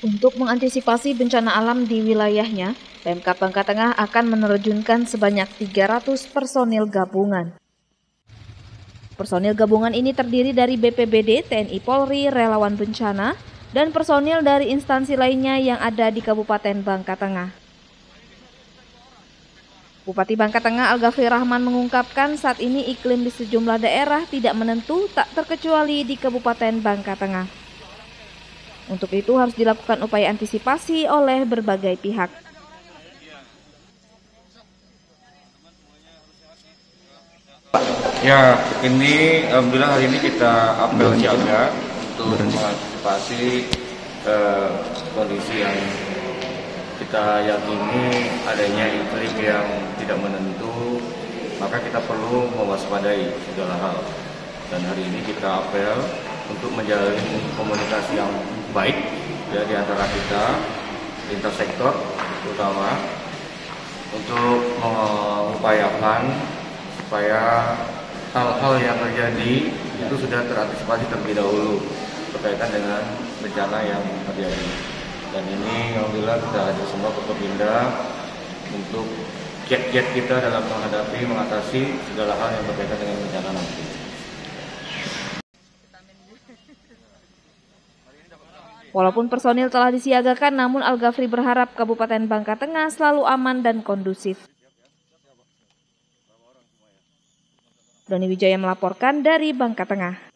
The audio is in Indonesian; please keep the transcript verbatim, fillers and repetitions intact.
Untuk mengantisipasi bencana alam di wilayahnya, Pemkab Bangka Tengah akan menerjunkan sebanyak tiga ratus personil gabungan. Personil gabungan ini terdiri dari B P B D, T N I Polri, relawan bencana, dan personil dari instansi lainnya yang ada di Kabupaten Bangka Tengah. Bupati Bangka Tengah Al-Ghafri Rahman mengungkapkan saat ini iklim di sejumlah daerah tidak menentu, tak terkecuali di Kabupaten Bangka Tengah. Untuk itu harus dilakukan upaya antisipasi oleh berbagai pihak. Ya, ini alhamdulillah hari ini kita apel siaga untuk mengantisipasi eh, kondisi yang kita yakini adanya iklim yang tidak menentu, maka kita perlu mewaspadai segala hal. Dan hari ini kita apel untuk menjalin komunikasi yang baik ya di antara kita lintas sektor, terutama untuk mengupayakan supaya hal-hal yang terjadi itu sudah terantisipasi terlebih dahulu berkaitan dengan bencana yang terjadi. Dan ini alhamdulillah kita ajak semua ke Kopinda untuk kiat-kiat kita dalam menghadapi, mengatasi segala hal yang berkaitan dengan bencana nanti. Walaupun personil telah disiagakan, namun Al-Ghafri berharap Kabupaten Bangka Tengah selalu aman dan kondusif. Doni Wijaya melaporkan dari Bangka Tengah.